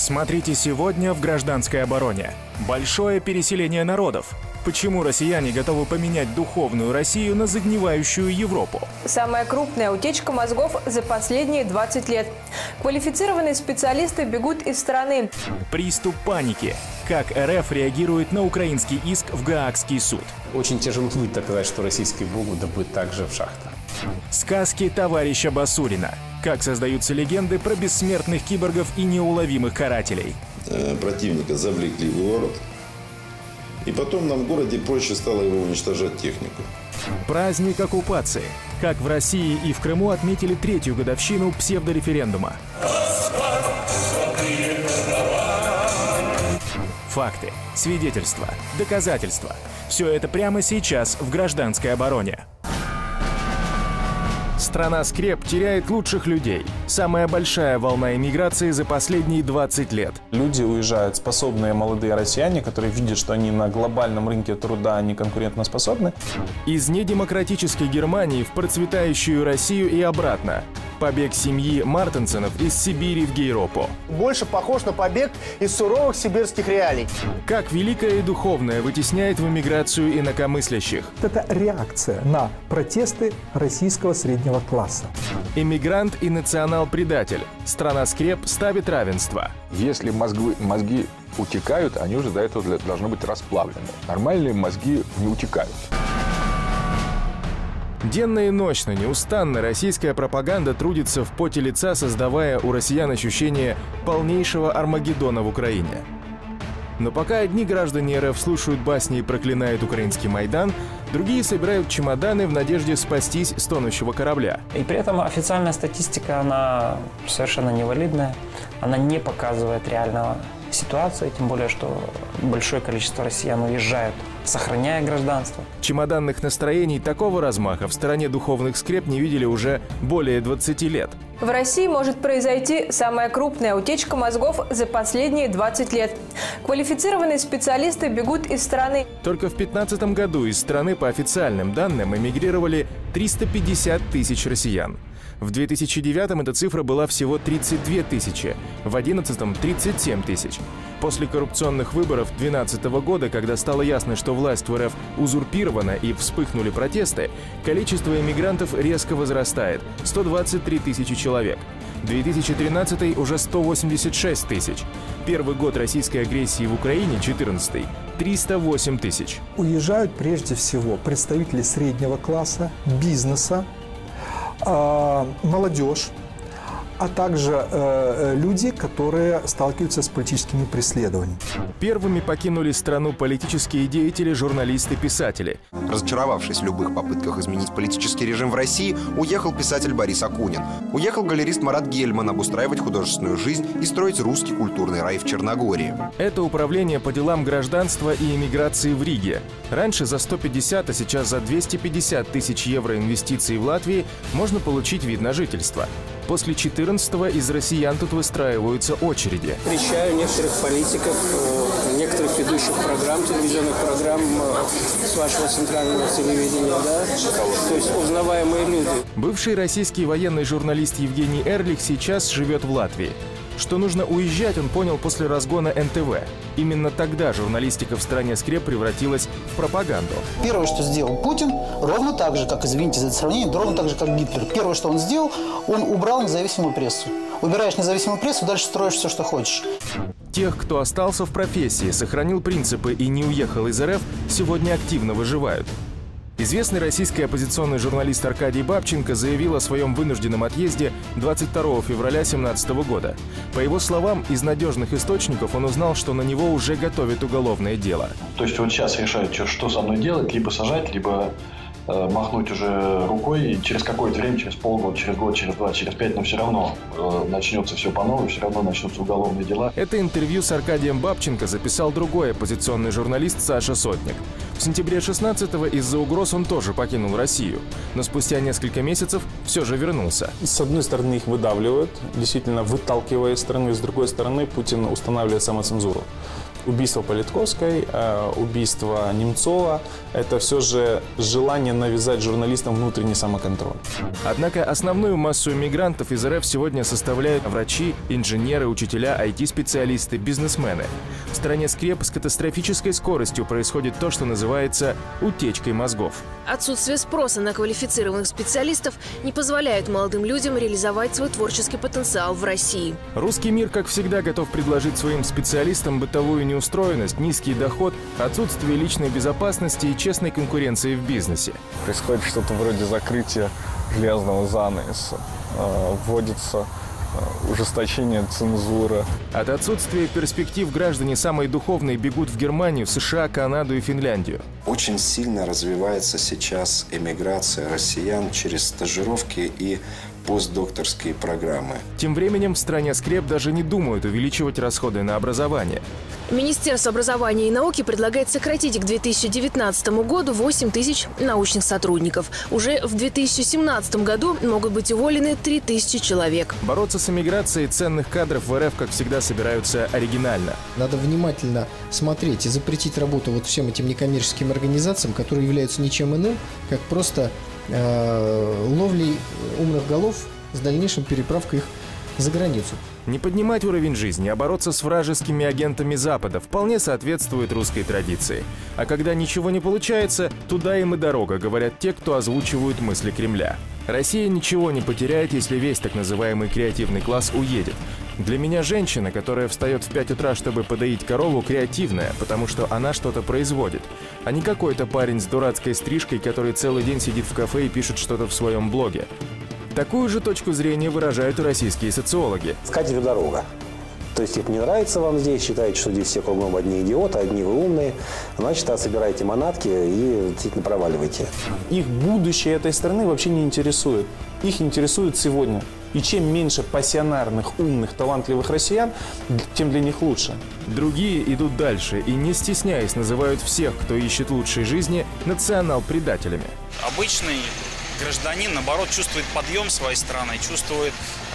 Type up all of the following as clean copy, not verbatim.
Смотрите сегодня в «Гражданской обороне». Большое переселение народов. Почему россияне готовы поменять духовную Россию на загнивающую Европу? Самая крупная утечка мозгов за последние 20 лет. Квалифицированные специалисты бегут из страны. Приступ паники. Как РФ реагирует на украинский иск в Гаагский суд? Очень тяжело будет доказать, что российские могут добыть также в шахтах. Сказки товарища Басурина. Как создаются легенды про бессмертных киборгов и неуловимых карателей? Противника завлекли в город. И потом нам в городе проще стало его уничтожать технику. Праздник оккупации. Как в России и в Крыму отметили 3-ю годовщину псевдореферендума. Факты, свидетельства, доказательства. Все это прямо сейчас в «Гражданской обороне». Страна-скреп теряет лучших людей. Самая большая волна эмиграции за последние 20 лет. Люди уезжают, способные молодые россияне, которые видят, что они на глобальном рынке труда они конкурентоспособны. Из недемократической Германии в процветающую Россию и обратно. Побег семьи Мартенсенов из Сибири в Гейропу. Больше похож на побег из суровых сибирских реалий. Как великое и духовное вытесняет в эмиграцию инакомыслящих. Это реакция на протесты российского среднего класса. Эмигрант и национал-предатель. Страна-скреп ставит равенство. Если мозги утекают, они уже до этого должны быть расплавлены. Нормальные мозги не утекают. Денно и ночно, неустанно российская пропаганда трудится в поте лица, создавая у россиян ощущение полнейшего Армагеддона в Украине. Но пока одни граждане РФ слушают басни и проклинают украинский Майдан, другие собирают чемоданы в надежде спастись с тонущего корабля. И при этом официальная статистика, она совершенно невалидная, она не показывает реального ситуации, тем более, что большое количество россиян уезжают, сохраняя гражданство. Чемоданных настроений такого размаха в стороне духовных скреп не видели уже более 20 лет. В России может произойти самая крупная утечка мозгов за последние 20 лет. Квалифицированные специалисты бегут из страны. Только в 2015 году из страны, по официальным данным, эмигрировали 350 тысяч россиян. В 2009-м эта цифра была всего 32 тысячи, в 2011-м – 37 тысяч. После коррупционных выборов 2012 года, когда стало ясно, что власть в РФ узурпирована и вспыхнули протесты, количество эмигрантов резко возрастает – 123 тысячи человек. 2013 уже 186 тысяч. Первый год российской агрессии в Украине, 2014 – 308 тысяч. Уезжают прежде всего представители среднего класса, бизнеса, молодежь, а также люди, которые сталкиваются с политическими преследованиями. Первыми покинули страну политические деятели, журналисты, писатели. Разочаровавшись в любых попытках изменить политический режим в России, уехал писатель Борис Акунин. Уехал галерист Марат Гельман обустраивать художественную жизнь и строить русский культурный рай в Черногории. Это управление по делам гражданства и эмиграции в Риге. Раньше за 150, а сейчас за 250 тысяч евро инвестиций в Латвии можно получить вид на жительство. После 14-го из россиян тут выстраиваются очереди. Встречаю некоторых политиков, некоторых ведущих программ, телевизионных программ с вашего центрального телевидения, да? То есть узнаваемые люди. Бывший российский военный журналист Евгений Эрлих сейчас живет в Латвии. Что нужно уезжать, он понял после разгона НТВ. Именно тогда журналистика в стране скреп превратилась в пропаганду. Первое, что сделал Путин, ровно так же, как, извините за это сравнение, ровно так же, как Гитлер. Первое, что он сделал, он убрал независимую прессу. Убираешь независимую прессу, дальше строишь все, что хочешь. Тех, кто остался в профессии, сохранил принципы и не уехал из РФ, сегодня активно выживают. Известный российский оппозиционный журналист Аркадий Бабченко заявил о своем вынужденном отъезде 22 февраля 2017 года. По его словам, из надежных источников он узнал, что на него уже готовят уголовное дело. То есть вот сейчас решают, что со мной делать, либо сажать, либо махнуть уже рукой, и через какое-то время, через полгода, через год, через 2, через 5, но все равно начнется все по новой, все равно начнутся уголовные дела. Это интервью с Аркадием Бабченко записал другой оппозиционный журналист Саша Сотник. В сентябре 16-го из-за угроз он тоже покинул Россию, но спустя несколько месяцев все же вернулся. С одной стороны, их выдавливают, действительно выталкивая из страны, с другой стороны, Путин устанавливает самоцензуру. Убийство Политковской, убийство Немцова – это все же желание навязать журналистам внутренний самоконтроль. Однако основную массу мигрантов из РФ сегодня составляют врачи, инженеры, учителя, IT-специалисты, бизнесмены. В стране скреп с катастрофической скоростью происходит то, что называется утечкой мозгов. Отсутствие спроса на квалифицированных специалистов не позволяет молодым людям реализовать свой творческий потенциал в России. Русский мир, как всегда, готов предложить своим специалистам бытовую неустроенность, низкий доход, отсутствие личной безопасности и честной конкуренции в бизнесе. Происходит что-то вроде закрытия железного занавеса, вводится ужесточение цензуры. От отсутствия перспектив граждане самой духовной бегут в Германию, США, Канаду и Финляндию. Очень сильно развивается сейчас эмиграция россиян через стажировки и постдокторские программы. Тем временем в стране скреп даже не думают увеличивать расходы на образование. Министерство образования и науки предлагает сократить к 2019 году 8 тысяч научных сотрудников. Уже в 2017 году могут быть уволены 3000 человек. Бороться с эмиграцией ценных кадров в РФ, как всегда, собираются оригинально. Надо внимательно смотреть и запретить работу вот всем этим некоммерческим организациям, которые являются ничем иным, как просто ловлей умных голов с дальнейшим переправкой их за границу. Не поднимать уровень жизни, а бороться с вражескими агентами Запада вполне соответствует русской традиции. А когда ничего не получается, туда им и дорога, говорят те, кто озвучивают мысли Кремля. Россия ничего не потеряет, если весь так называемый креативный класс уедет. Для меня женщина, которая встает в 5 утра, чтобы подоить корову, креативная, потому что она что-то производит. А не какой-то парень с дурацкой стрижкой, который целый день сидит в кафе и пишет что-то в своем блоге. Такую же точку зрения выражают и российские социологи. Скатерть дорога. То есть, если не нравится вам здесь, считаете, что здесь все кругом одни идиоты, одни вы умные, значит, собирайте манатки и действительно проваливайте. Их будущее этой страны вообще не интересует. Их интересует сегодня. И чем меньше пассионарных, умных, талантливых россиян, тем для них лучше. Другие идут дальше и, не стесняясь, называют всех, кто ищет лучшей жизни, национал-предателями. Обычный гражданин, наоборот, чувствует подъем своей страны, чувствует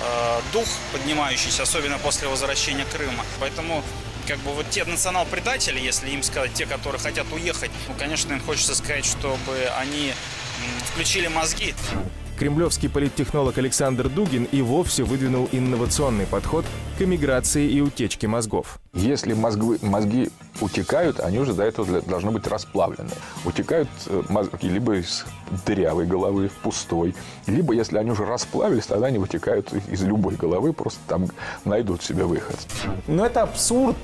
дух поднимающийся, особенно после возвращения Крыма. Поэтому, как бы, вот те национал-предатели, если им сказать, те, которые хотят уехать, ну, конечно, им хочется сказать, чтобы они включили мозги. Кремлевский политтехнолог Александр Дугин и вовсе выдвинул инновационный подход к эмиграции и утечке мозгов. Если мозги утекают, они уже до этого должны быть расплавлены. Утекают мозги либо из дырявой головы, пустой, либо, если они уже расплавились, тогда они вытекают из любой головы, просто там найдут себе выход. Но это абсурд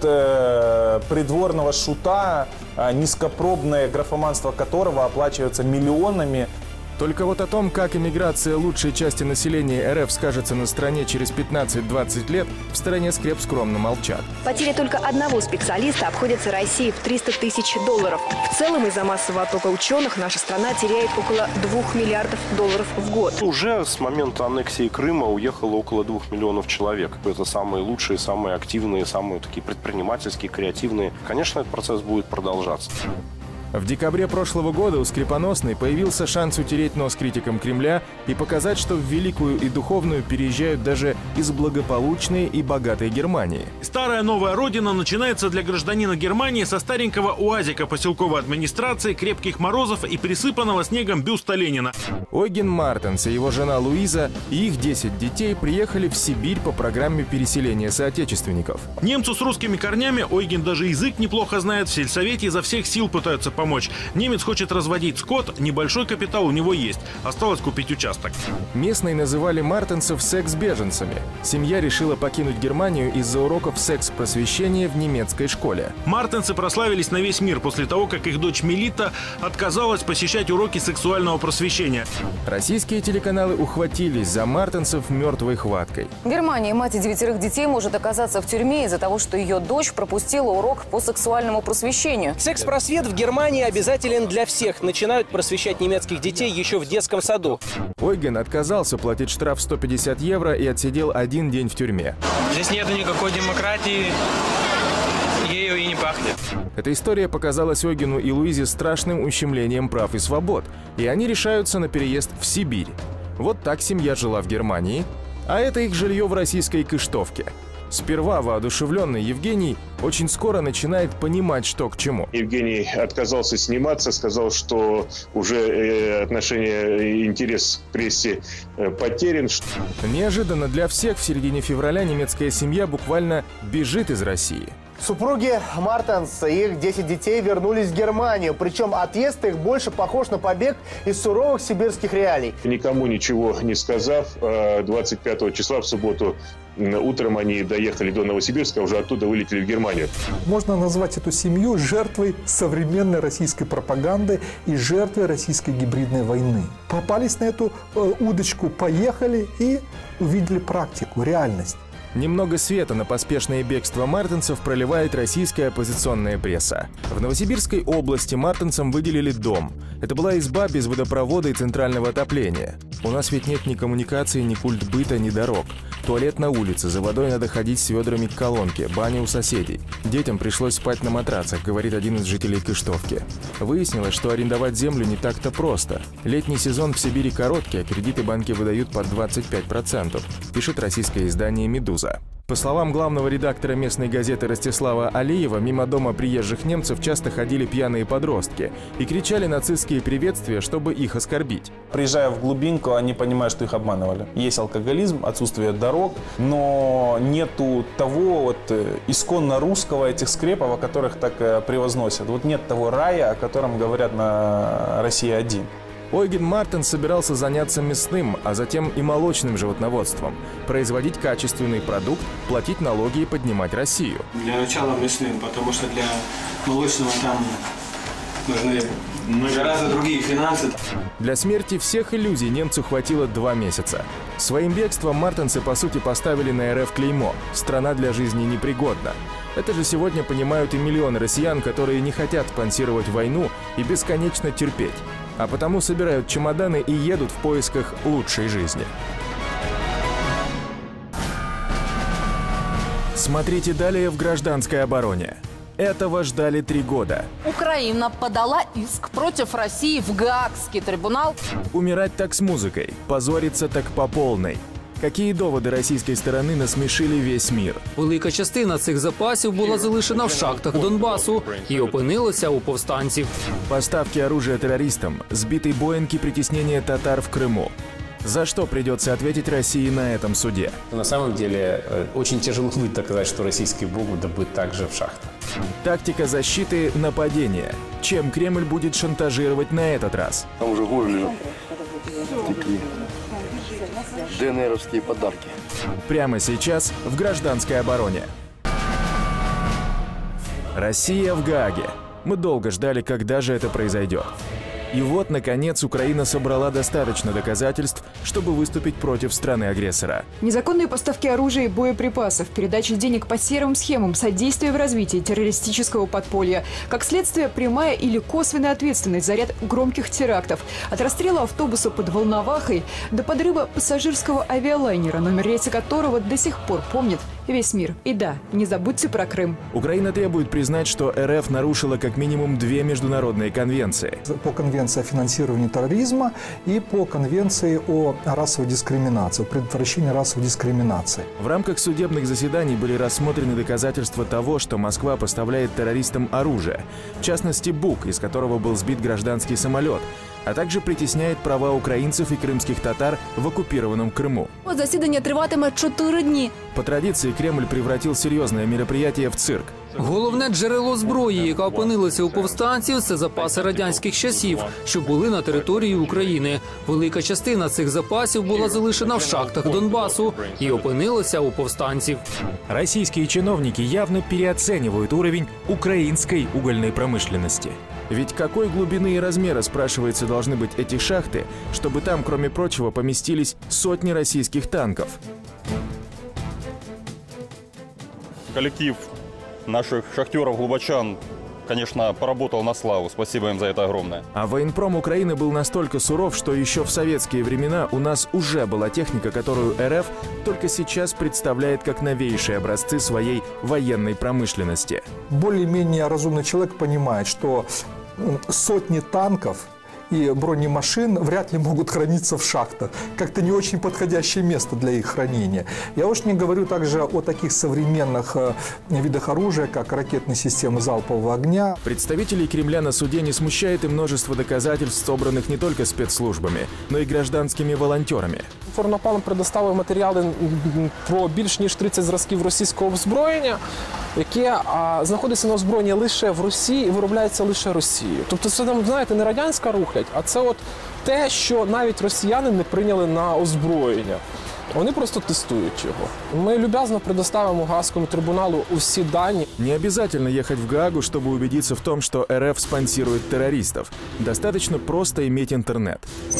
придворного шута, низкопробное графоманство которого оплачивается миллионами. Только вот о том, как эмиграция лучшей части населения РФ скажется на стране через 15-20 лет, в стране скреп скромно молчат. Потеря только одного специалиста обходится России в $300 тысяч. В целом, из-за массового оттока ученых наша страна теряет около $2 миллиардов в год. Уже с момента аннексии Крыма уехало около 2 миллионов человек. Это самые лучшие, самые активные, самые такие предпринимательские, креативные. Конечно, этот процесс будет продолжаться. В декабре прошлого года у Скрипоносной появился шанс утереть нос критикам Кремля и показать, что в великую и духовную переезжают даже из благополучной и богатой Германии. Старая новая родина начинается для гражданина Германии со старенького уазика поселковой администрации, крепких морозов и присыпанного снегом бюста Ленина. Ойген Мартенс и его жена Луиза и их 10 детей приехали в Сибирь по программе переселения соотечественников. Немцу с русскими корнями Ойген даже язык неплохо знает, в сельсовете изо всех сил пытаются помочь. Немец хочет разводить скот, небольшой капитал у него есть. Осталось купить участок. Местные называли мартенцев секс-беженцами. Семья решила покинуть Германию из-за уроков секс-просвещения в немецкой школе. Мартенцы прославились на весь мир после того, как их дочь Мелита отказалась посещать уроки сексуального просвещения. Российские телеканалы ухватились за мартенцев мертвой хваткой. В Германии мать 9 детей может оказаться в тюрьме из-за того, что ее дочь пропустила урок по сексуальному просвещению. Секс-просвет в Германии обязателен для всех. Начинают просвещать немецких детей еще в детском саду. Ойген отказался платить штраф 150 евро и отсидел 1 день в тюрьме. Здесь нет никакой демократии. Ею и не пахнет. Эта история показалась Ойгену и Луизе страшным ущемлением прав и свобод, и они решаются на переезд в Сибирь. Вот так семья жила в Германии, а это их жилье в российской Кыштовке. Сперва воодушевленный Евгений очень скоро начинает понимать, что к чему. Евгений отказался сниматься, сказал, что уже отношение, интерес к прессе потерян. Неожиданно для всех в середине февраля немецкая семья буквально бежит из России. Супруги Мартенс и их 10 детей вернулись в Германию. Причем отъезд их больше похож на побег из суровых сибирских реалий. Никому ничего не сказав, 25 числа в субботу утром они доехали до Новосибирска, уже оттуда вылетели в Германию. Можно назвать эту семью жертвой современной российской пропаганды и жертвой российской гибридной войны. Попались на эту удочку, поехали и увидели практику, реальность. Немного света на поспешное бегство мартенцев проливает российская оппозиционная пресса. В Новосибирской области мартенцам выделили дом. Это была изба без водопровода и центрального отопления. У нас ведь нет ни коммуникации, ни культ быта, ни дорог. Туалет на улице, за водой надо ходить с ведрами к колонке, баня у соседей. Детям пришлось спать на матрацах, говорит один из жителей Кыштовки. Выяснилось, что арендовать землю не так-то просто. Летний сезон в Сибири короткий, а кредиты банки выдают под 25%, пишет российское издание «Медуза». По словам главного редактора местной газеты Ростислава Алиева, мимо дома приезжих немцев часто ходили пьяные подростки и кричали нацистские приветствия, чтобы их оскорбить. Приезжая в глубинку, они понимают, что их обманывали. Есть алкоголизм, отсутствие дорог, но нету того исконно русского, этих скрепов, о которых так превозносят. Вот нет того рая, о котором говорят на «Россия-1». Ойген Мартенс собирался заняться мясным, а затем и молочным животноводством, производить качественный продукт, платить налоги и поднимать Россию. Для начала мясным, потому что для молочного там нужны гораздо другие финансы. Для смерти всех иллюзий немцу хватило 2 месяца. Своим бегством мартенцы, по сути, поставили на РФ клеймо «Страна для жизни непригодна». Это же сегодня понимают и миллионы россиян, которые не хотят спонсировать войну и бесконечно терпеть. А потому собирают чемоданы и едут в поисках лучшей жизни. Смотрите далее в «Гражданской обороне». Этого ждали 3 года. Украина подала иск против России в Гаагский трибунал. Умирать так с музыкой, позориться так по полной. Які доводи російської сторони насмішили весь мір? Велика частина цих запасів була залишена в шахтах Донбасу і опинилася у повстанців. Поставки оружия террористам, сбитый Боинг и притеснение татар в Крыму. За что придется ответить России на этом суде? На самом деле, очень тяжело будет доказать, что российский Бог добыт также в шахтах. Тактика защиты – нападения. Чем Кремль будет шантажировать на этот раз? Там уже горло такие ДНРовские подарки. Прямо сейчас в «Гражданской обороне». Россия в Гааге. Мы долго ждали, когда же это произойдет. И вот, наконец, Украина собрала достаточно доказательств, чтобы выступить против страны-агрессора. Незаконные поставки оружия и боеприпасов, передача денег по серым схемам, содействие в развитии террористического подполья. Как следствие, прямая или косвенная ответственность за ряд громких терактов. От расстрела автобуса под Волновахой до подрыва пассажирского авиалайнера, номер рейса которого до сих пор помнит весь мир. И да, не забудьте про Крым. Украина требует признать, что РФ нарушила как минимум 2 международные конвенции. По конвенции о финансировании терроризма и по конвенции о расовой дискриминации, о предотвращении расовой дискриминации. В рамках судебных заседаний были рассмотрены доказательства того, что Москва поставляет террористам оружие, в частности БУК, из которого был сбит гражданский самолет, а также притесняет права украинцев и крымских татар в оккупированном Крыму. Засідання триватиме 4 дні. По традиции Кремль превратил серьезное мероприятие в цирк. Головне джерело зброї, яка опинилася у повстанців, це запаси радянських часів, що були на території України. Велика частина цих запасів була залишена в шахтах Донбасу і опинилася у повстанців. Российские чиновники явно переоценивают уровень украинской угольной промышленности. Ведь какой глубины и размера, спрашивается, должны быть эти шахты, чтобы там, кроме прочего, поместились сотни российских танков? Коллектив наших шахтеров-глубочан, конечно, поработал на славу. Спасибо им за это огромное. А военпром Украины был настолько суров, что еще в советские времена у нас уже была техника, которую РФ только сейчас представляет как новейшие образцы своей военной промышленности. Более-менее разумный человек понимает, что сотни танков и бронемашин вряд ли могут храниться в шахтах. Как-то не очень подходящее место для их хранения. Я уж не говорю также о таких современных видах оружия, как ракетные системы залпового огня. Представителей Кремля на суде не смущает и множество доказательств, собранных не только спецслужбами, но и гражданскими волонтерами. Інформпан предоставив матеріали про більш ніж 30 зразків російського озброєння, яке знаходиться на озброєнні лише в Росії і виробляється лише Росією. Тобто це, знаєте, не радянська рухлядь, а це от те, що навіть росіяни не прийняли на озброєння. Вони просто тестують його. Мы любезно предоставим Гаагскому трибуналу все данные. Не обязательно ехать в Гаагу, чтобы убедиться в том, что РФ спонсирует террористов. Достаточно просто иметь интернет.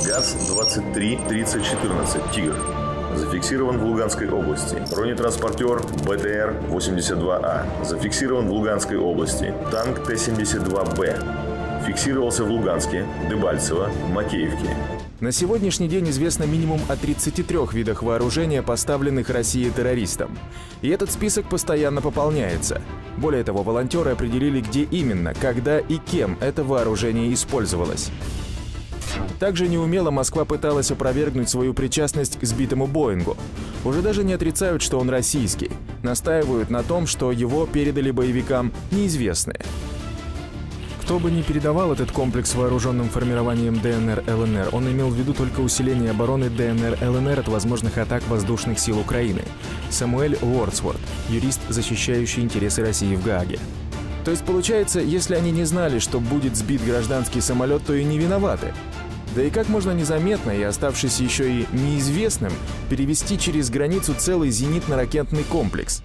ГАЗ-23-3014 «Тигр» зафиксирован в Луганской области. Бронетранспортер БТР-82А зафиксирован в Луганской области. Танк Т-72Б фиксировался в Луганске, Дебальцево, Макеевке. На сегодняшний день известно минимум о 33 видах вооружения, поставленных Россией террористам. И этот список постоянно пополняется. Более того, волонтеры определили, где именно, когда и кем это вооружение использовалось. Также неумело Москва пыталась опровергнуть свою причастность к сбитому Боингу. Уже даже не отрицают, что он российский. Настаивают на том, что его передали боевикам неизвестные. Кто бы ни передавал этот комплекс вооруженным формированием ДНР-ЛНР, он имел в виду только усиление обороны ДНР-ЛНР от возможных атак воздушных сил Украины. Самуэль Уордсворт, юрист, защищающий интересы России в Гааге. То есть, получается, если они не знали, что будет сбит гражданский самолет, то и не виноваты. Да и как можно незаметно и оставшись еще и неизвестным перевести через границу целый зенитно-ракетный комплекс?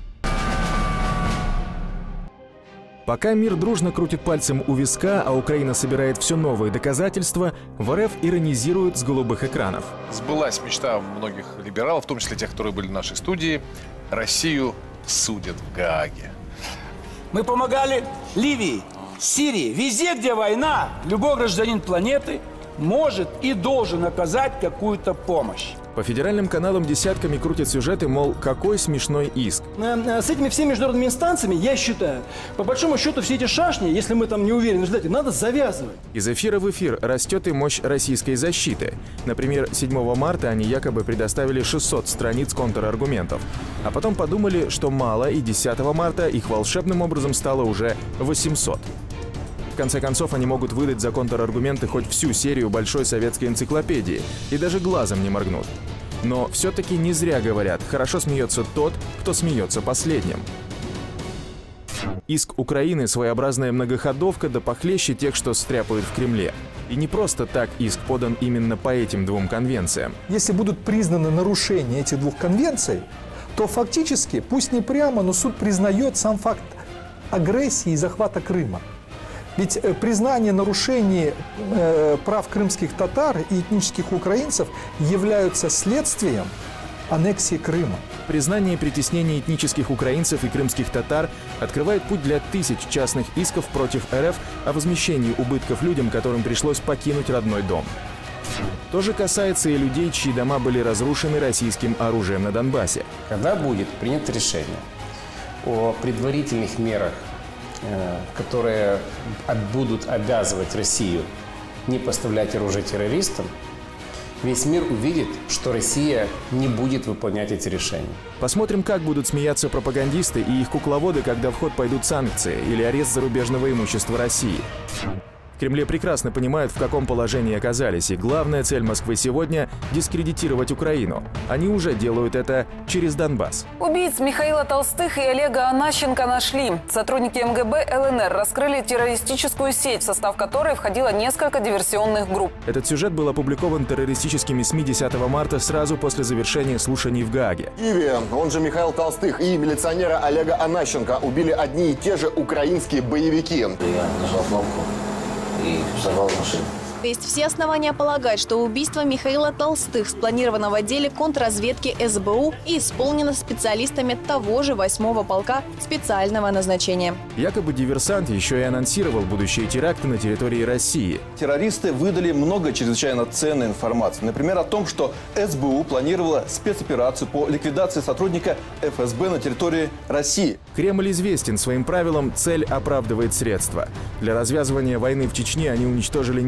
Пока мир дружно крутит пальцем у виска, а Украина собирает все новые доказательства, в РФ иронизируют с голубых экранов. Сбылась мечта многих либералов, в том числе тех, которые были в нашей студии. Россию судят в Гааге. Мы помогали Ливии, Сирии. Везде, где война, любой гражданин планеты может и должен оказать какую-то помощь. По федеральным каналам десятками крутят сюжеты, мол, какой смешной иск. С этими всеми международными инстанциями, я считаю, по большому счету все эти шашни, если мы там не уверены в результате, надо завязывать. Из эфира в эфир растет и мощь российской защиты. Например, 7 марта они якобы предоставили 600 страниц контраргументов. А потом подумали, что мало, и 10 марта их волшебным образом стало уже 800. В конце концов, они могут выдать за контраргументы хоть всю серию большой советской энциклопедии и даже глазом не моргнут. Но все-таки не зря говорят, хорошо смеется тот, кто смеется последним. Иск Украины – своеобразная многоходовка, да похлеще тех, что стряпают в Кремле. И не просто так иск подан именно по этим двум конвенциям. Если будут признаны нарушения этих двух конвенций, то фактически, пусть не прямо, но суд признает сам факт агрессии и захвата Крыма. Ведь признание нарушений прав крымских татар и этнических украинцев являются следствием аннексии Крыма. Признание притеснения этнических украинцев и крымских татар открывает путь для тысяч частных исков против РФ о возмещении убытков людям, которым пришлось покинуть родной дом. То же касается и людей, чьи дома были разрушены российским оружием на Донбассе. Когда будет принято решение о предварительных мерах, которые будут обязывать Россию не поставлять оружие террористам, весь мир увидит, что Россия не будет выполнять эти решения. Посмотрим, как будут смеяться пропагандисты и их кукловоды, когда в ход пойдут санкции или арест зарубежного имущества России. В Кремле прекрасно понимают, в каком положении оказались, и главная цель Москвы сегодня – дискредитировать Украину. Они уже делают это через Донбасс. Убийц Михаила Толстых и Олега Анащенко нашли. Сотрудники МГБ ЛНР раскрыли террористическую сеть, в состав которой входило несколько диверсионных групп. Этот сюжет был опубликован террористическими СМИ 10 марта сразу после завершения слушаний в Гааге. В Киеве, он же Михаил Толстых, и милиционера Олега Анащенко убили одни и те же украинские боевики. Я нажал кнопку и взорвал машину. Есть все основания полагать, что убийство Михаила Толстых спланировано в отделе контрразведки СБУ и исполнено специалистами того же 8-го полка специального назначения. Якобы диверсант еще и анонсировал будущие теракты на территории России. Террористы выдали много чрезвычайно ценной информации. Например, о том, что СБУ планировала спецоперацию по ликвидации сотрудника ФСБ на территории России. Кремль известен своим правилам «цель оправдывает средства». Для развязывания войны в Чечне они уничтожили несколько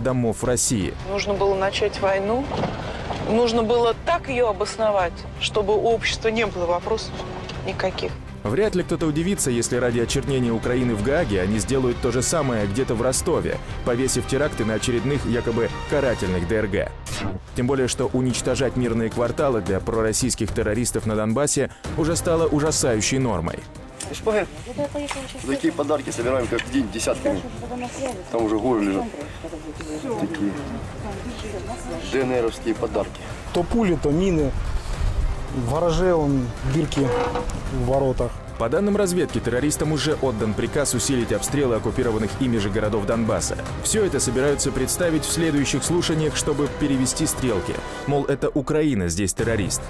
домов в России. Нужно было начать войну. Нужно было так ее обосновать, чтобы у общества не было вопросов никаких. Вряд ли кто-то удивится, если ради очернения Украины в Гааге они сделают то же самое где-то в Ростове, повесив теракты на очередных якобы карательных ДРГ. Тем более, что уничтожать мирные кварталы для пророссийских террористов на Донбассе уже стало ужасающей нормой. Такие подарки собираем каждый день десятками. Там уже горы лежат. Такие ДНРовские подарки. То пули, то мины. В гараже бирки в воротах. По данным разведки, террористам уже отдан приказ усилить обстрелы оккупированных ими же городов Донбасса. Все это собираются представить в следующих слушаниях, чтобы перевести стрелки. Мол, это Украина здесь террорист.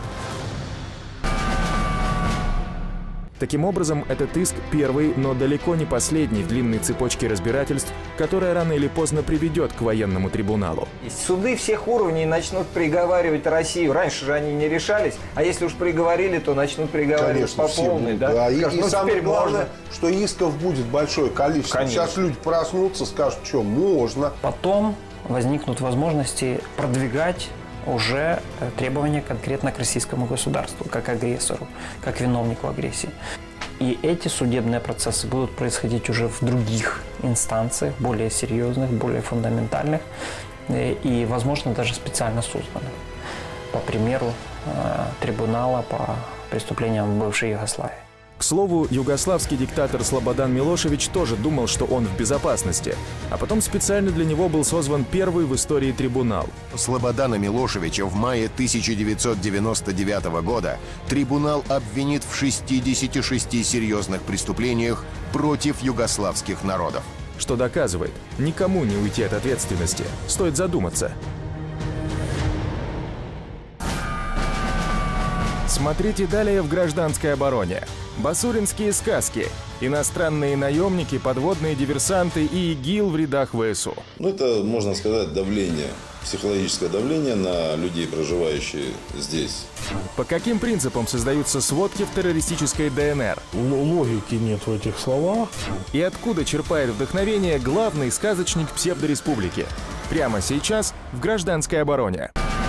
Таким образом, этот иск первый, но далеко не последний в длинной цепочке разбирательств, которая рано или поздно приведет к военному трибуналу. Суды всех уровней начнут приговаривать Россию. Раньше же они не решались, а если уж приговорили, то начнут приговаривать по полной. Да? И самое главное, что исков будет большое количество. Конечно. Сейчас люди проснутся, скажут, что можно. Потом возникнут возможности продвигать уже требования конкретно к российскому государству, как агрессору, как виновнику агрессии. И эти судебные процессы будут происходить уже в других инстанциях, более серьезных, более фундаментальных и, возможно, даже специально созданных. По примеру, трибунала по преступлениям бывшей Югославии. К слову, югославский диктатор Слободан Милошевич тоже думал, что он в безопасности. А потом специально для него был созван первый в истории трибунал. Слободана Милошевича в мае 1999 года трибунал обвинит в 66 серьезных преступлениях против югославских народов. Что доказывает, никому не уйти от ответственности. Стоит задуматься. Смотрите далее в «Гражданской обороне». Басуринские сказки, иностранные наемники, подводные диверсанты и ИГИЛ в рядах ВСУ. Это, можно сказать, давление, психологическое давление на людей, проживающих здесь. По каким принципам создаются сводки в террористической ДНР? Логики нет в этих словах. И откуда черпает вдохновение главный сказочник псевдореспублики? Прямо сейчас в «Гражданской обороне».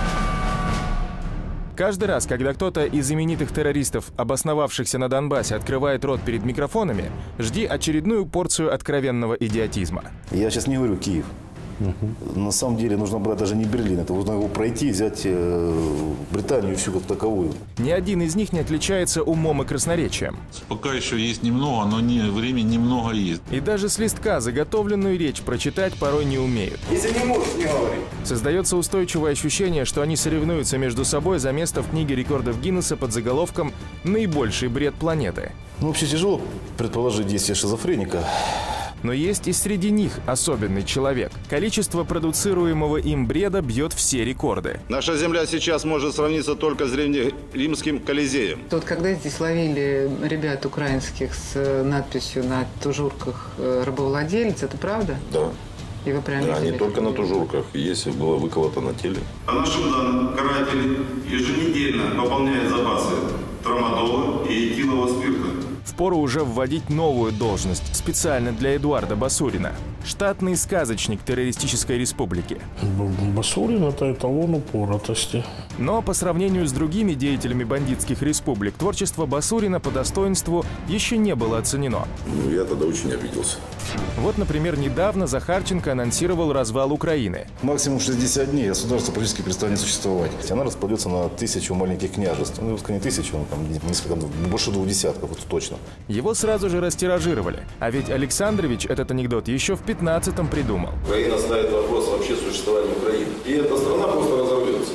Каждый раз, когда кто-то из знаменитых террористов, обосновавшихся на Донбассе, открывает рот перед микрофонами, жди очередную порцию откровенного идиотизма. Я сейчас не говорю Киев. На самом деле нужно брать даже не Берлин, это нужно его пройти, взять Британию всю как таковую. Ни один из них не отличается умом и красноречием. Пока еще есть немного, но времени немного есть. И даже с листка заготовленную речь прочитать порой не умеют. Если не можешь, не говори. Создается устойчивое ощущение, что они соревнуются между собой за место в книге рекордов Гиннесса под заголовком «Наибольший бред планеты». Вообще тяжело предположить действие шизофреника. Но есть и среди них особенный человек. Количество продуцируемого им бреда бьет все рекорды. Наша земля сейчас может сравниться только с древнеримским Колизеем. Вот когда здесь ловили ребят украинских с надписью на тужурках «Рабовладелец», это правда? Да. И вы прям не только на тужурках, если было выковато на теле. По нашим данным, каратели еженедельно пополняют запасы трамадола и этилового спирта. Впору уже вводить новую должность специально для Эдуарда Басурина. Штатный сказочник террористической республики. Басурин – это эталон упоротости. Но по сравнению с другими деятелями бандитских республик, творчество Басурина по достоинству еще не было оценено. Я тогда очень обиделся. Вот, например, недавно Захарченко анонсировал развал Украины. Максимум 60 дней государство практически перестанет не существовать. Она распадется на 1000 маленьких княжеств. Ну, не 1000, там несколько, больше 2 десятков, вот точно. Его сразу же растиражировали. А ведь Александрович этот анекдот еще в 15-м придумал. Украина ставит вопрос вообще существования Украины. И эта страна просто разорвется.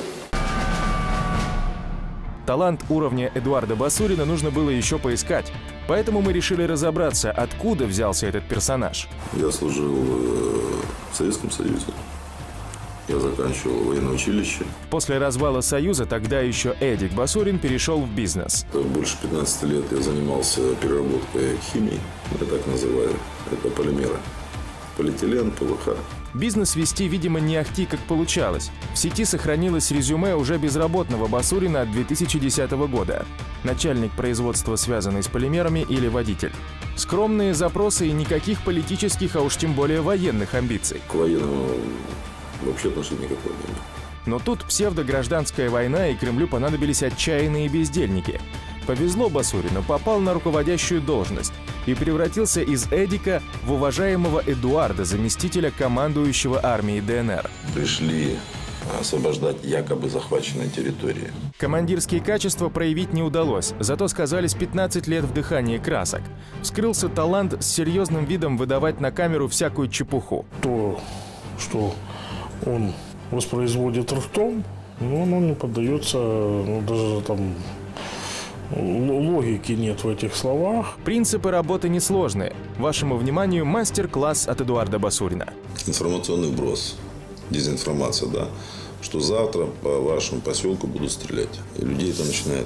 Талант уровня Эдуарда Басурина нужно было еще поискать. Поэтому мы решили разобраться, откуда взялся этот персонаж. Я служил в Советском Союзе. Я заканчивал военное училище. После развала Союза тогда еще Эдик Басурин перешел в бизнес. Больше 15 лет я занимался переработкой химии, я так называю, это полимеры. Полиэтилен, ПВХ. Бизнес вести, видимо, не ахти как получалось. В сети сохранилось резюме уже безработного Басурина от 2010 года. Начальник производства, связанный с полимерами, или водитель. Скромные запросы и никаких политических, а уж тем более военных амбиций. К военному вообще отношения никакого не имею. Но тут псевдогражданская война, и Кремлю понадобились отчаянные бездельники. Повезло Басурину, попал на руководящую должность и превратился из Эдика в уважаемого Эдуарда, заместителя командующего армией ДНР. Пришли освобождать якобы захваченные территории. Командирские качества проявить не удалось, зато сказались 15 лет в дыхании красок. Вскрылся талант с серьезным видом выдавать на камеру всякую чепуху. То, что он воспроизводит ртом, но оно не поддается, даже там логики нет в этих словах. Принципы работы несложные. Вашему вниманию мастер-класс от Эдуарда Басурина. Информационный вброс, дезинформация, да, что завтра по вашему поселку будут стрелять. И людей это начинает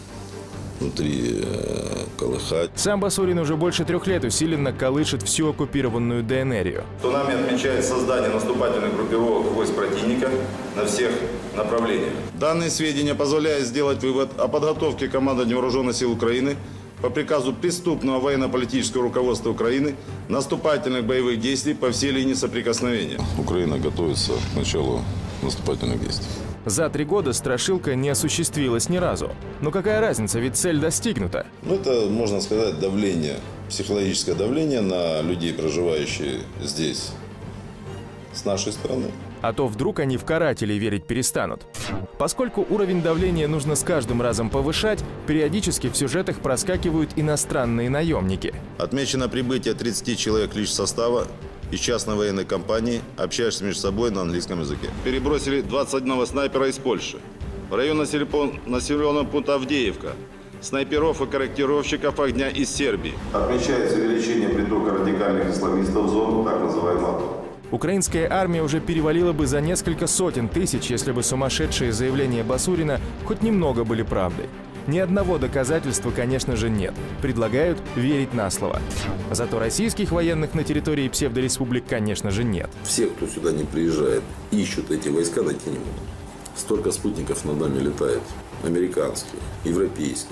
внутри колыхать. Сам Басурин уже больше 3 лет усиленно колышет всю оккупированную ДНР. Что нами отмечает создание наступательных группировок войск противника на всех направлениях. Данные сведения позволяют сделать вывод о подготовке командования Вооруженных сил Украины по приказу преступного военно-политического руководства Украины наступательных боевых действий по всей линии соприкосновения. Украина готовится к началу наступательных действий. За 3 года страшилка не осуществилась ни разу. Но какая разница, ведь цель достигнута. Это, можно сказать, давление, психологическое давление на людей, проживающих здесь, с нашей стороны. А то вдруг они в карателей верить перестанут. Поскольку уровень давления нужно с каждым разом повышать, периодически в сюжетах проскакивают иностранные наемники. Отмечено прибытие 30 человек лишь состава из частной военной компании, общающихся между собой на английском языке. Перебросили 21 снайпера из Польши. В район населенного пункта Авдеевка. Снайперов и корректировщиков огня из Сербии. Отмечается увеличение притока радикальных исламистов в зону так называемого. Украинская армия уже перевалила бы за несколько сотен тысяч, если бы сумасшедшие заявления Басурина хоть немного были правдой. Ни одного доказательства, конечно же, нет. Предлагают верить на слово. Зато российских военных на территории псевдореспублик, конечно же, нет. Все, кто сюда не приезжает, ищут эти войска, найти не могут. Столько спутников над нами летает. Американских, европейских.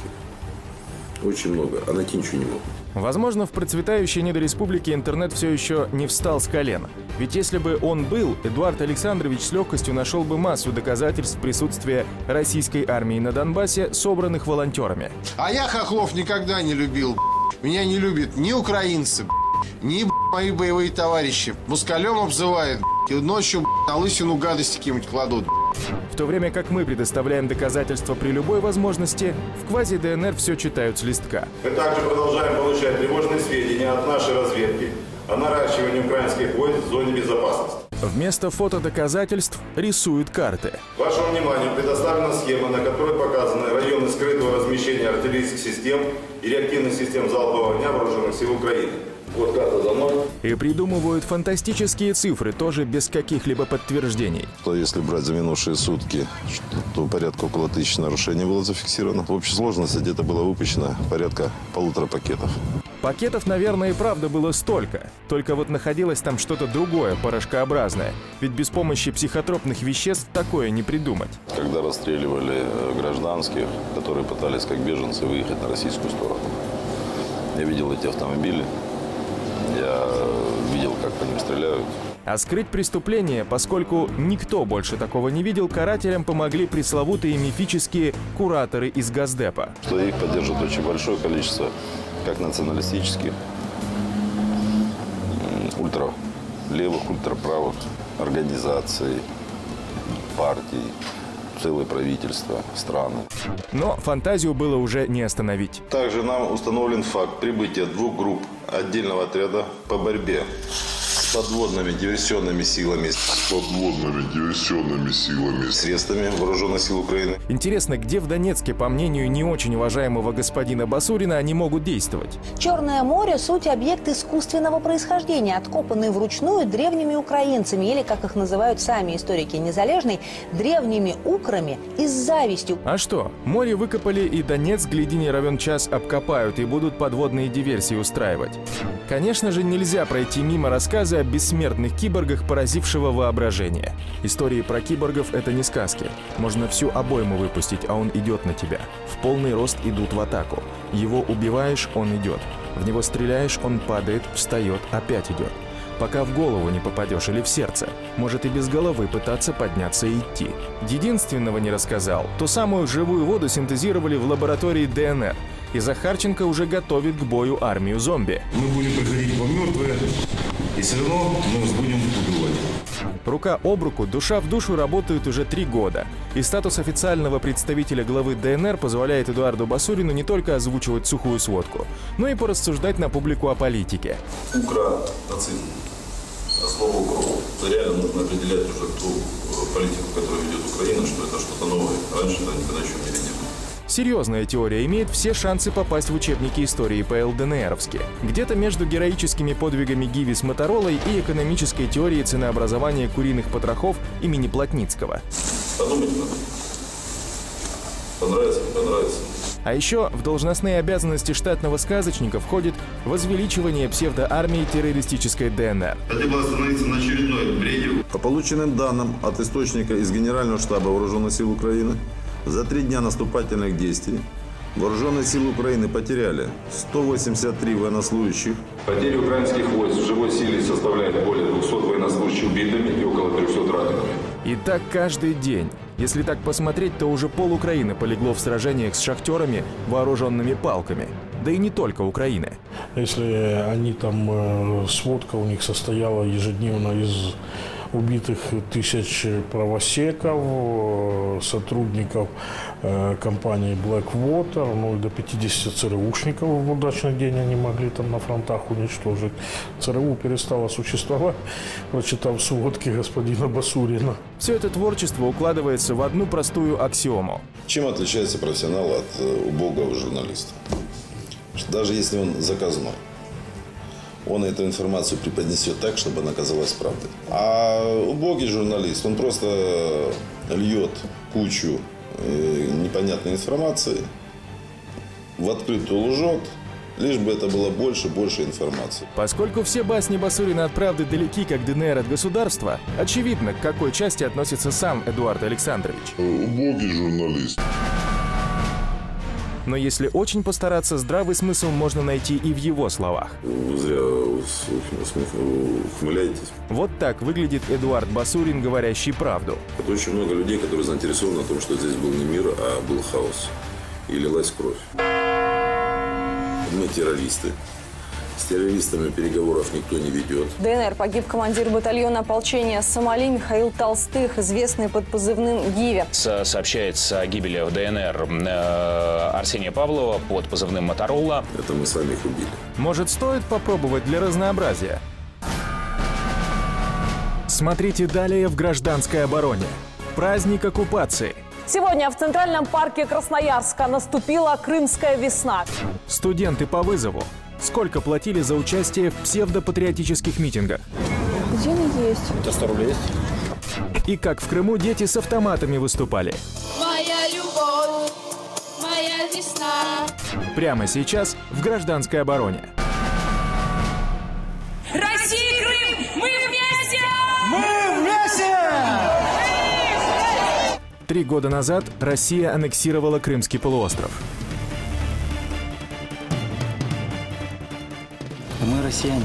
Очень много, а найти ничего не могут. Возможно, в процветающей недореспублике интернет все еще не встал с колена. Ведь если бы он был, Эдуард Александрович с легкостью нашел бы массу доказательств присутствия российской армии на Донбассе, собранных волонтерами. А я хохлов никогда не любил. Меня не любят ни украинцы, ни мои боевые товарищи. Москалем обзывают, и ночью на лысину гадости какие-нибудь кладут. В то время как мы предоставляем доказательства при любой возможности, в квази-ДНР все читают с листка. Мы также продолжаем получать тревожные сведения от нашей разведки о наращивании украинских войск в зоне безопасности. Вместо фотодоказательств рисуют карты. Вашему вниманию предоставлена схема, на которой показаны районы скрытого размещения артиллерийских систем и реактивных систем залпового огня Вооруженных сил Украины. Вот карта за мной. И придумывают фантастические цифры, тоже без каких-либо подтверждений. Если брать за минувшие сутки, то порядка около 1000 нарушений было зафиксировано. В общей сложности где-то было выпущено порядка 1,5 пакетов. Пакетов, наверное, и правда было столько. Только вот находилось там что-то другое, порошкообразное. Ведь без помощи психотропных веществ такое не придумать. Когда расстреливали гражданских, которые пытались как беженцы выехать на российскую сторону, я видел эти автомобили. Я видел, как по ним стреляют. А скрыть преступление, поскольку никто больше такого не видел, карателям помогли пресловутые мифические кураторы из Госдепа. Что их поддержит очень большое количество как националистических, ультралевых, ультраправых организаций, партий, целые правительства, страны. Но фантазию было уже не остановить. Также нам установлен факт прибытия 2 групп отдельного отряда по борьбе с подводными диверсионными силами. Средствами Вооруженных сил Украины. Интересно, где в Донецке, по мнению не очень уважаемого господина Басурина, они могут действовать? Черное море – суть объект искусственного происхождения, откопанный вручную древними украинцами, или, как их называют сами историки Незалежной, древними украми и с завистью. А что? Море выкопали, и Донецк, гляди, не равен час, обкопают и будут подводные диверсии устраивать. Конечно же, нельзя пройти мимо рассказа о бессмертных киборгах, поразившего воображение. Истории про киборгов — это не сказки. Можно всю обойму выпустить, а он идет на тебя. В полный рост идут в атаку. Его убиваешь — он идет. В него стреляешь — он падает, встает, опять идет. пока в голову не попадешь или в сердце. Может и без головы пытаться подняться и идти. Единственного не рассказал. Ту самую живую воду синтезировали в лаборатории ДНР. И Захарченко уже готовит к бою армию зомби. Мы будем приходить по мертвые, и все равно мы вас будем убивать. Рука об руку, душа в душу работают уже 3 года. И статус официального представителя главы ДНР позволяет Эдуарду Басурину не только озвучивать сухую сводку, но и порассуждать на публику о политике. Нацизм. Слово укроп. Реально нужно определять уже ту политику, которую ведет Украина, что это что-то новое. Раньше это никогда еще в мире не было. Серьезная теория имеет все шансы попасть в учебники истории по ЛДНРовски. Где-то между героическими подвигами Гиви с Моторолой и экономической теорией ценообразования куриных потрохов имени Плотницкого. Подумайте надо. Понравится, не понравится. А еще в должностные обязанности штатного сказочника входит возвеличивание псевдоармии террористической ДНР. Хотел бы остановиться на очередной бреде. По полученным данным от источника из Генерального штаба Вооруженных сил Украины, за 3 дня наступательных действий Вооруженные силы Украины потеряли 183 военнослужащих. Потери украинских войск в живой силе составляют более 200 военнослужащих убитыми и около 300 ранеными. И так каждый день. Если так посмотреть, то уже пол Украины полегло в сражениях с шахтерами, вооруженными палками. Да и не только Украины. Если они там, сводка у них состояла ежедневно из убитых 1000 правосеков, сотрудников компании Blackwater, ну и до 50 ЦРУшников в удачный день они могли там на фронтах уничтожить. ЦРУ перестало существовать, прочитав сводки господина Басурина. Все это творчество укладывается в одну простую аксиому. Чем отличается профессионал от убогого журналиста? Даже если он заказной, он эту информацию преподнесет так, чтобы она казалась правдой. А убогий журналист, он просто льет кучу непонятной информации, в открытую лжет, лишь бы это было больше информации. Поскольку все басни Басурина от правды далеки, как ДНР от государства, очевидно, к какой части относится сам Эдуард Александрович. Убогий журналист. Но если очень постараться, здравый смысл можно найти и в его словах. Вы зря ухмыляетесь. Вот так выглядит Эдуард Басурин, говорящий правду. Это очень много людей, которые заинтересованы в том, что здесь был не мир, а был хаос. И лилась кровь. Мы террористы. С террористами переговоров никто не ведет. В ДНР погиб командир батальона ополчения Сомали Михаил Толстых, известный под позывным Гиви. Сообщается о гибели в ДНР Арсения Павлова под позывным Моторола. Это мы сами их убили. Может, стоит попробовать для разнообразия? Смотрите далее в «Гражданской обороне». Праздник оккупации. Сегодня в Центральном парке Красноярска наступила крымская весна. Студенты по вызову. Сколько платили за участие в псевдопатриотических митингах? Где они есть? Это 100 рублей есть. И как в Крыму дети с автоматами выступали. Моя любовь, моя весна. Прямо сейчас в «Гражданской обороне». Россия, Крым, мы вместе! Мы вместе! 3 года назад Россия аннексировала Крымский полуостров. Мы россияне.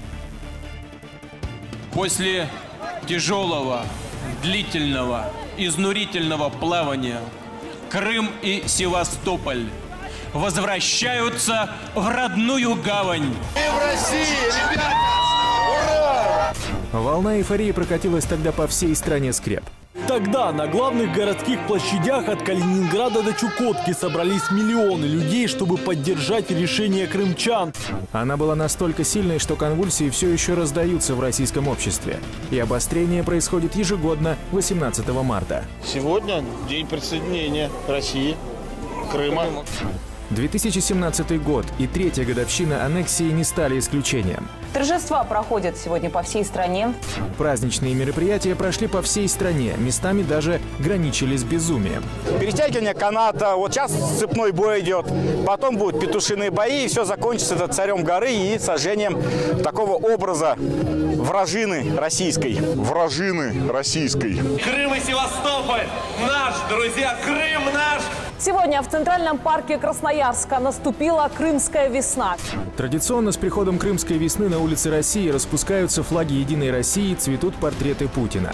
После тяжелого, длительного, изнурительного плавания Крым и Севастополь возвращаются в родную гавань. Мы в России, ребята! Ура! Волна эйфории прокатилась тогда по всей стране скреп. Тогда на главных городских площадях от Калининграда до Чукотки собрались миллионы людей, чтобы поддержать решение крымчан. Она была настолько сильной, что конвульсии все еще раздаются в российском обществе. И обострение происходит ежегодно 18 марта. Сегодня день присоединения России, Крыма. 2017 год и 3-я годовщина аннексии не стали исключением. Торжества проходят сегодня по всей стране. Праздничные мероприятия прошли по всей стране, местами даже граничили с безумием. Перетягивание каната, вот сейчас цепной бой идет, потом будут петушиные бои, и все закончится это царем горы и сожжением такого образа вражины российской. Вражины российской. Крым и Севастополь наш, друзья, Крым наш! Сегодня в Центральном парке Красноярска наступила Крымская весна. Традиционно с приходом Крымской весны на улице России распускаются флаги Единой России, цветут портреты Путина.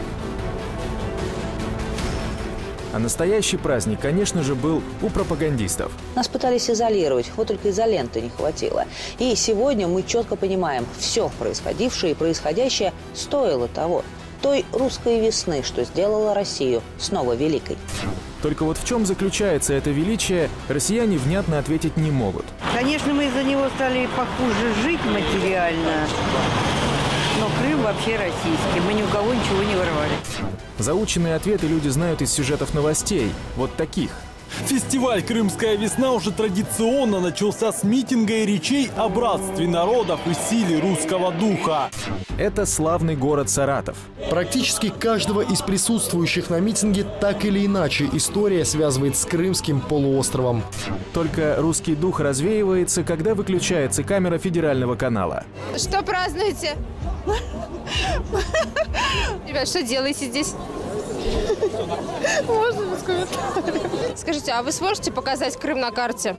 А настоящий праздник, конечно же, был у пропагандистов. Нас пытались изолировать, вот только изоленты не хватило. И сегодня мы четко понимаем, все происходившее и происходящее стоило того. Той русской весны, что сделала Россию снова великой. Только вот в чем заключается это величие, россияне внятно ответить не могут. Конечно, мы из-за него стали похуже жить материально. Но Крым вообще российский. Мы ни у кого ничего не воровали. Заученные ответы люди знают из сюжетов новостей. Вот таких. Фестиваль «Крымская весна» уже традиционно начался с митинга и речей о братстве народов и силе русского духа. Это славный город Саратов. Практически каждого из присутствующих на митинге так или иначе история связывает с Крымским полуостровом. Только русский дух развеивается, когда выключается камера федерального канала. Что празднуете? Ребят, что делаете здесь? Можно без комментариев? Скажите, а вы сможете показать Крым на карте?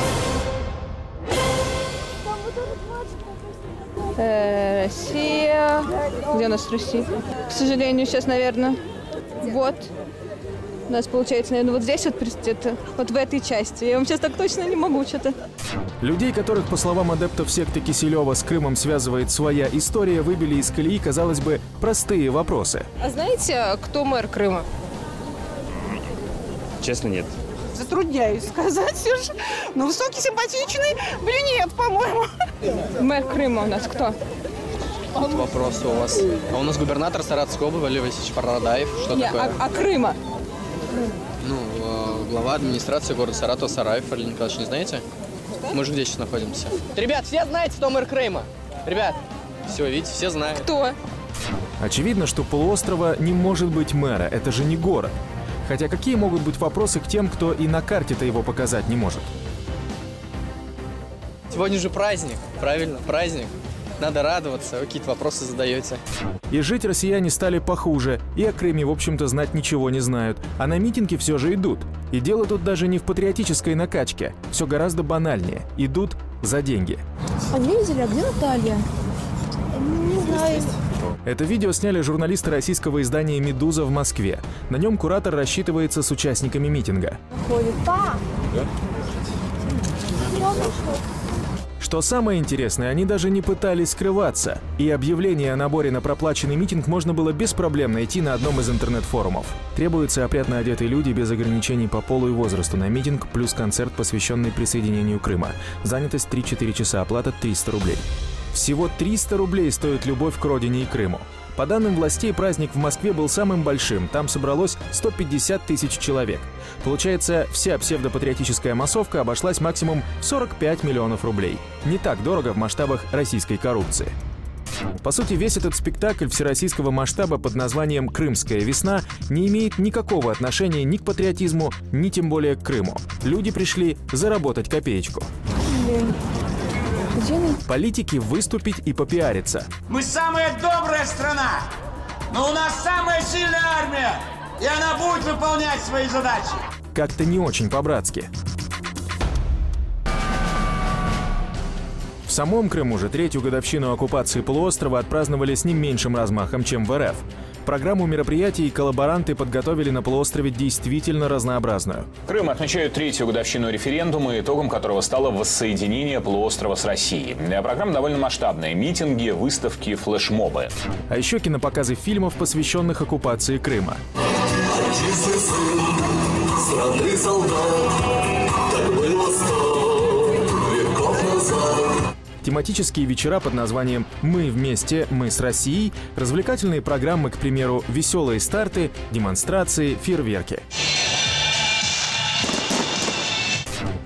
Россия. Где у нас Россия? К сожалению, сейчас, наверное, вот. У нас получается, наверное, вот здесь вот где-то, вот в этой части. Я вам сейчас так точно не могу что-то. Людей, которых, по словам адептов секты Киселева, с Крымом связывает своя история, выбили из колеи, казалось бы, простые вопросы. А знаете, кто мэр Крыма? Честно, нет. Затрудняюсь сказать уж. Но высокий, симпатичный брюнет, по-моему. Мэр Крыма у нас кто? Вот вопрос у вас. А у нас губернатор Саратовской области Валерий Васильевич Парадаев. Что такое? А Крыма? Ну, глава администрации города Саратова Сараев. Валерий Николаевич, не знаете? Мы же где сейчас находимся? Ребят, все знаете, кто мэр Крыма? Ребят, все, видите, все знают. Кто? Очевидно, что полуострова не может быть мэра, это же не город. Хотя какие могут быть вопросы к тем, кто и на карте-то его показать не может? Сегодня же праздник, правильно, праздник. Надо радоваться, вы какие-то вопросы задаете. И жить россияне стали похуже, и о Крыме, в общем-то, знать ничего не знают. А на митинги все же идут. И дело тут даже не в патриотической накачке. Все гораздо банальнее. Идут за деньги. А не видели, а где Наталья? Не знаю. Это видео сняли журналисты российского издания «Медуза» в Москве. На нем куратор рассчитывается с участниками митинга. Что самое интересное, они даже не пытались скрываться. И объявление о наборе на проплаченный митинг можно было без проблем найти на одном из интернет-форумов. Требуются опрятно одетые люди без ограничений по полу и возрасту на митинг, плюс концерт, посвященный присоединению Крыма. Занятость 3-4 часа, оплата 300 рублей. Всего 300 рублей стоит любовь к родине и Крыму. По данным властей, праздник в Москве был самым большим. Там собралось 150 тысяч человек. Получается, вся псевдопатриотическая массовка обошлась максимум в 45 миллионов рублей. Не так дорого в масштабах российской коррупции. По сути, весь этот спектакль всероссийского масштаба под названием «Крымская весна» не имеет никакого отношения ни к патриотизму, ни тем более к Крыму. Люди пришли заработать копеечку. Политики выступить и попиариться. Мы самая добрая страна, но у нас самая сильная армия, и она будет выполнять свои задачи. Как-то не очень по-братски. В самом Крыму же третью годовщину оккупации полуострова отпраздновали с не меньшим размахом, чем в РФ. Программу мероприятий коллаборанты подготовили на полуострове действительно разнообразную. Крым отмечают третью годовщину референдума, итогом которого стало воссоединение полуострова с Россией. Программа довольно масштабная. Митинги, выставки, флешмобы. А еще кинопоказы фильмов, посвященных оккупации Крыма. Тематические вечера под названием «Мы вместе, мы с Россией», развлекательные программы, к примеру, «Веселые старты», демонстрации, фейерверки.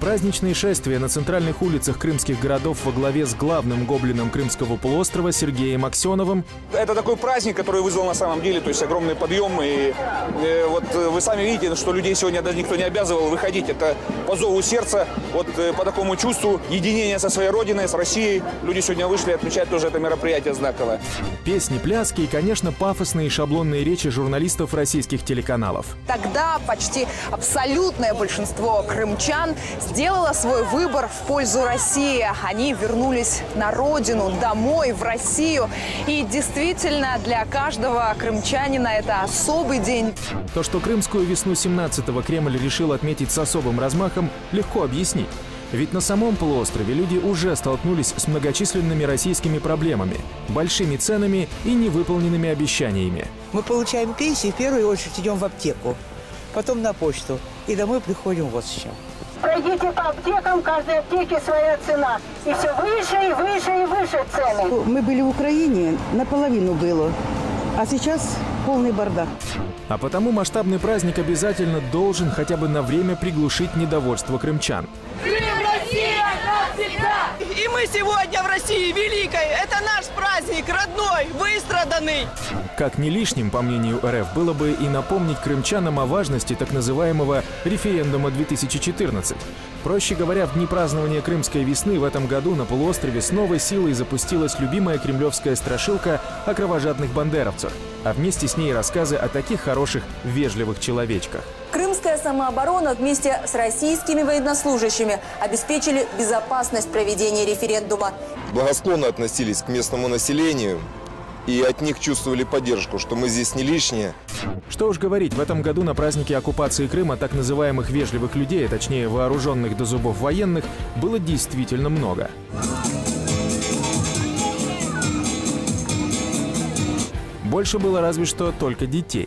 Праздничные шествия на центральных улицах крымских городов во главе с главным гоблином Крымского полуострова Сергеем Аксеновым. Это такой праздник, который вызвал на самом деле, то есть огромный подъем. И вот вы сами видите, что людей сегодня даже никто не обязывал выходить. Это по зову сердца, вот по такому чувству единения со своей родиной, с Россией. Люди сегодня вышли отмечать тоже это мероприятие знаковое. Песни, пляски и, конечно, пафосные шаблонные речи журналистов российских телеканалов. Тогда почти абсолютное большинство крымчан сделало свой выбор в пользу России. Они вернулись на родину, домой, в Россию. И действительно, для каждого крымчанина это особый день. То, что крымскую весну 17-го Кремль решил отметить с особым размахом, легко объяснить. Ведь на самом полуострове люди уже столкнулись с многочисленными российскими проблемами, большими ценами и невыполненными обещаниями. Мы получаем пенсии, в первую очередь идем в аптеку, потом на почту. И домой приходим вот с чем. Пройдите по аптекам, в каждой аптеке своя цена. И все выше, и выше, и выше цены. Мы были в Украине, наполовину было, а сейчас полный бардак. А потому масштабный праздник обязательно должен хотя бы на время приглушить недовольство крымчан. Крым, Россия, навсегда! И мы сегодня в России великой. Это наш праздник, родной, выстраданный. Как не лишним, по мнению РФ, было бы и напомнить крымчанам о важности так называемого референдума 2014. Проще говоря, в дни празднования Крымской весны в этом году на полуострове с новой силой запустилась любимая кремлевская страшилка о кровожадных бандеровцах, а вместе с ней рассказы о таких хороших, вежливых человечках. Крымская самооборона вместе с российскими военнослужащими обеспечили безопасность проведения референдума. Благосклонно относились к местному населению и от них чувствовали поддержку, что мы здесь не лишние. Что уж говорить, в этом году на празднике оккупации Крыма так называемых вежливых людей, точнее вооруженных до зубов военных, было действительно много. Больше было разве что только детей.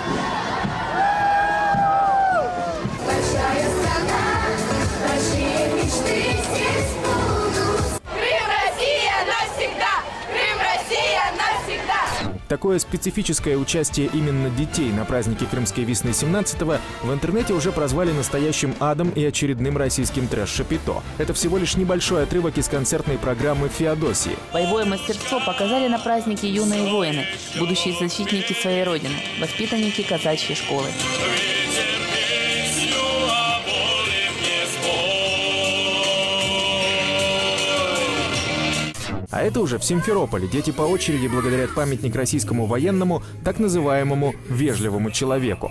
Такое специфическое участие именно детей на празднике Крымской весны 17-го в интернете уже прозвали настоящим адом и очередным российским трэш-шапито. Это всего лишь небольшой отрывок из концертной программы «Феодосии». Боевое мастерство показали на празднике юные воины, будущие защитники своей родины, воспитанники казачьей школы. А это уже в Симферополе дети по очереди благодарят памятник российскому военному, так называемому «вежливому человеку».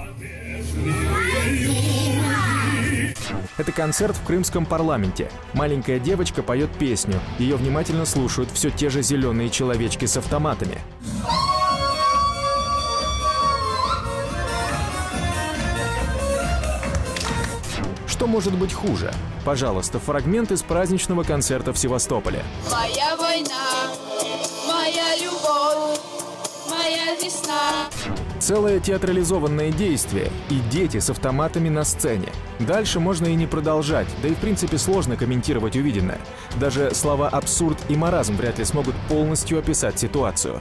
Это концерт в крымском парламенте. Маленькая девочка поет песню. Ее внимательно слушают все те же зеленые человечки с автоматами. Что может быть хуже? Пожалуйста, фрагмент из праздничного концерта в Севастополе. Моя война, моя любовь, моя весна. Целое театрализованное действие и дети с автоматами на сцене. Дальше можно и не продолжать, да и в принципе сложно комментировать увиденное. Даже слова «абсурд» и «маразм» вряд ли смогут полностью описать ситуацию.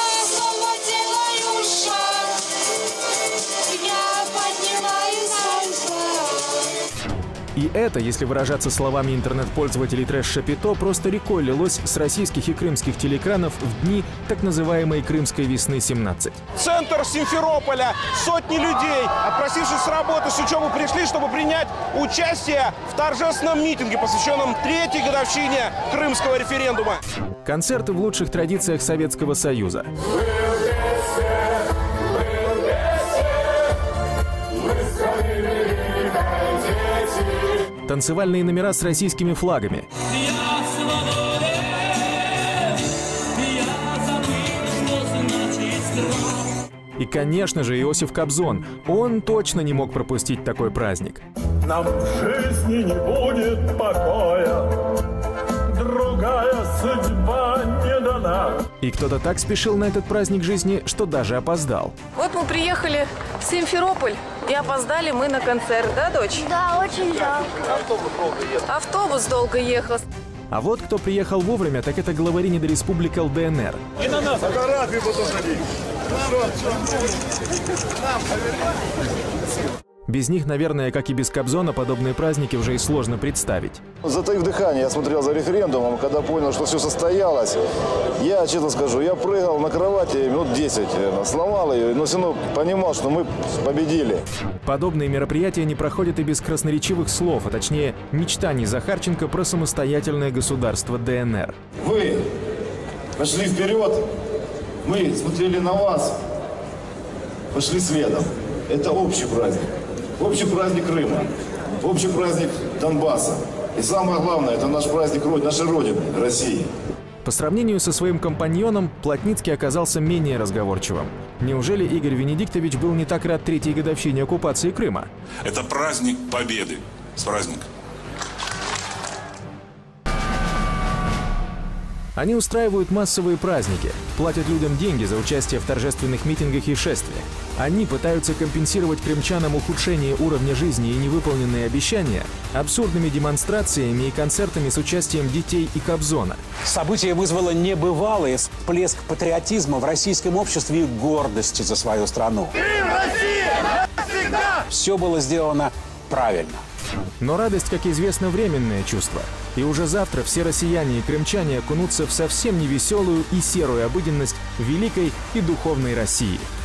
И это, если выражаться словами интернет-пользователей трэш-шапито, просто рекой лилось с российских и крымских телеэкранов в дни так называемой Крымской весны 17. Центр Симферополя, сотни людей, отпросившись с работы, с учебы, пришли, чтобы принять участие в торжественном митинге, посвященном 3-й годовщине Крымского референдума. Концерты в лучших традициях Советского Союза. Танцевальные номера с российскими флагами. И, конечно же, Иосиф Кобзон. Он точно не мог пропустить такой праздник. Нам в жизни не будет покоя, другая судьба не дана. И кто-то так спешил на этот праздник жизни, что даже опоздал. Вот мы приехали в Симферополь и опоздали мы на концерт, да, дочь? Да, очень жалко. Автобус долго ехал. А вот кто приехал вовремя, так это главари недореспублик ЛДНР. И на нас фотографии потом ходить. Без них, наверное, как и без Кобзона, подобные праздники уже и сложно представить. Затаив дыхание, я смотрел за референдумом, когда понял, что все состоялось. Я, честно скажу, я прыгал на кровати минут 10, сломал ее, но все равно понимал, что мы победили. Подобные мероприятия не проходят и без красноречивых слов, а точнее мечтаний Захарченко про самостоятельное государство ДНР. Вы пошли вперед, мы смотрели на вас, пошли следом. Это общий праздник. Общий праздник Крыма, общий праздник Донбасса. И самое главное, это наш праздник нашей Родины, России. По сравнению со своим компаньоном, Плотницкий оказался менее разговорчивым. Неужели Игорь Венедиктович был не так рад третьей годовщине оккупации Крыма? Это праздник Победы. С праздником. Они устраивают массовые праздники, платят людям деньги за участие в торжественных митингах и шествиях. Они пытаются компенсировать крымчанам ухудшение уровня жизни и невыполненные обещания абсурдными демонстрациями и концертами с участием детей и Кобзона. Событие вызвало небывалый всплеск патриотизма в российском обществе и гордости за свою страну. Все было сделано правильно. Но радость, как известно, временное чувство. И уже завтра все россияне и крымчане окунутся в совсем невеселую и серую обыденность великой и духовной России.